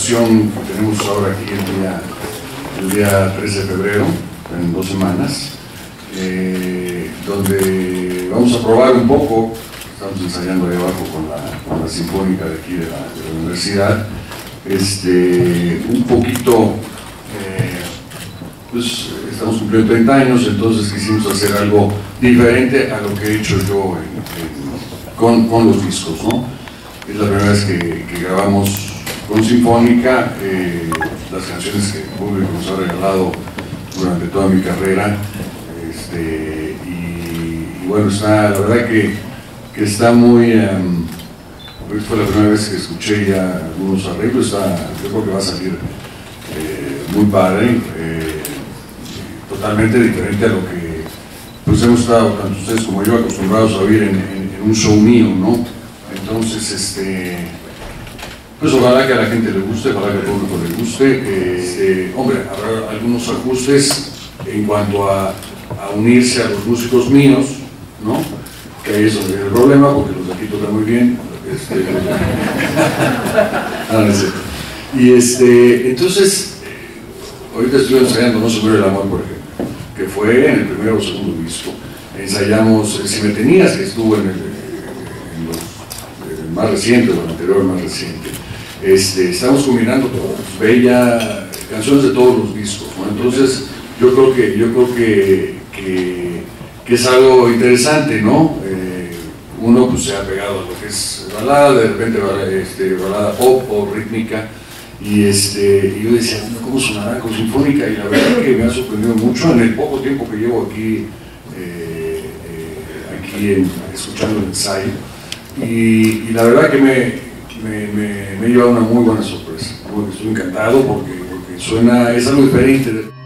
función que tenemos ahora aquí el día 3 de febrero, en 2 semanas, donde vamos a probar un poco, estamos ensayando ahí abajo con la Sinfónica de aquí de la universidad, un poquito, pues estamos cumpliendo 30 años, entonces quisimos hacer algo diferente a lo que he hecho yo con los discos, ¿no? Es la primera vez que grabamos con Sinfónica, las canciones que el público nos ha regalado durante toda mi carrera, y bueno, está, la verdad que está muy, fue la primera vez que escuché ya algunos arreglos, yo creo que va a salir muy padre, totalmente diferente a lo que pues hemos estado, tanto ustedes como yo, acostumbrados a oír en un show mío, ¿no? Entonces, pues ojalá que a la gente le guste, ojalá que al público le guste. Hombre, habrá algunos ajustes en cuanto a unirse a los músicos míos, ¿no? Que ahí es donde viene el problema, porque los de aquí tocan muy bien. Y entonces, ahorita estoy ensayando No se muere el amor, por ejemplo, que fue en el primero o segundo disco. Ensayamos Si me tenías, que estuvo en el más reciente, o el anterior más reciente. Estamos combinando canciones de todos los discos, ¿no? Entonces yo creo que es algo interesante, ¿no? Uno pues se ha pegado a lo que es balada, de repente balada pop o rítmica, y yo decía, ¿cómo sonará con Sinfónica? Y la verdad que me ha sorprendido mucho en el poco tiempo que llevo aquí escuchando el ensayo, y la verdad que me he llevado una muy buena sorpresa. Estoy encantado porque es algo diferente.